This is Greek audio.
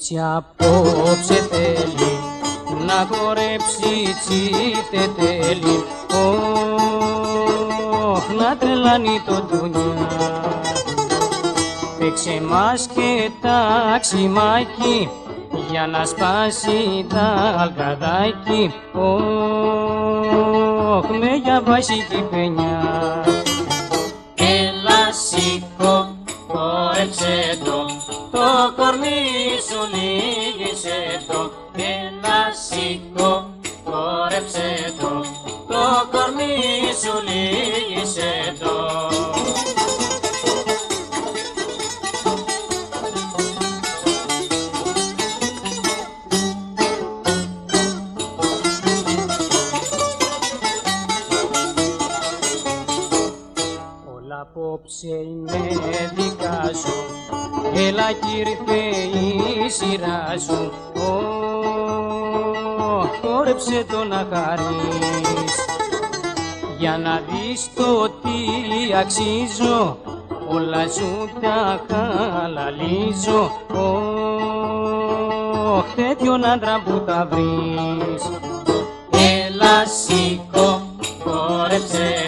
κορίτσι απόψε θέλει να χορέψει τσίτε τέλει, να τρελάνει το ντουνιά. Παίξε μας και ταξιμάκι για να σπάσει τα αλκαδάκι, με για βασική παινιά. Έλα σήκω, χόρεψε το κορμί σου λίγησε το. Έλα σήκω, χόρεψε το κορμί σου λίγησε το. Απόψε είναι δικά σου, έλα κι ήρθε η σειρά σου, χόρεψε το να χαρείς, για να δεις το τι αξίζω, όλα σου τα χαλαλίζω, τέτοιον άντρα που τα βρεις. Έλα σήκω, χόρεψε